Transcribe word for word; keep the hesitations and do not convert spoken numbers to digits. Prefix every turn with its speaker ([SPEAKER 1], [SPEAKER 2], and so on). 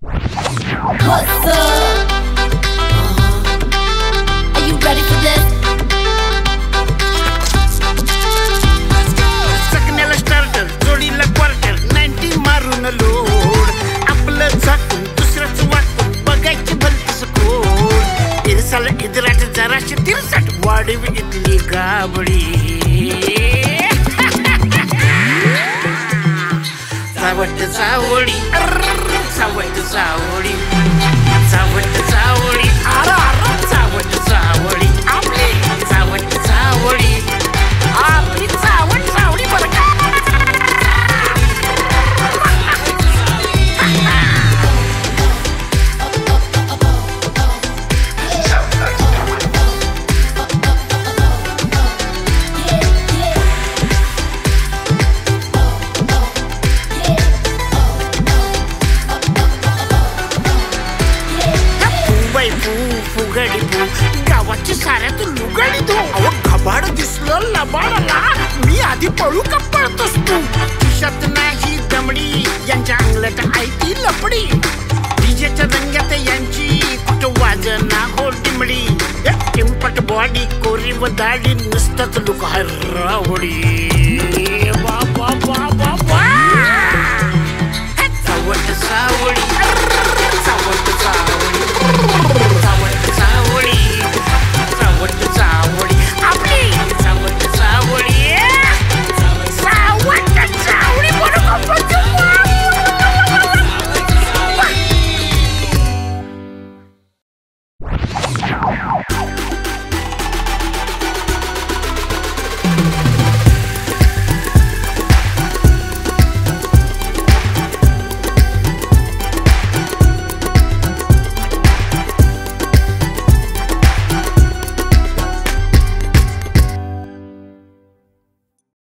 [SPEAKER 1] What's up? Uh-huh. Are you ready for this?
[SPEAKER 2] सकण्याला starter जोडीला quarter ninety मारून load आपलं झाकून दुसरंच वाटून बघायची भलतीच कोड तिरसाला इदराट जराशी तिरसाट वाढवी इथली गाबडी चावट चावडी चावट चावडी चावट चावडी आरा आरा चावट चावडी आपली चावट चावडी आपली चावट चावडी बरं का गावाची साऱ्यात लुगडी धो अहो घबाड दिसलं लबाडला मी आधी पळू का पळतोस तू खिशात नाही दमडी यांच्या अंगलट आयती लपडी डीजेच्या रंगात यांची कुठं वाजना हो टिमडी टिंपट बॉडी कोरी व दाढी नुसतंच लुक हरावडी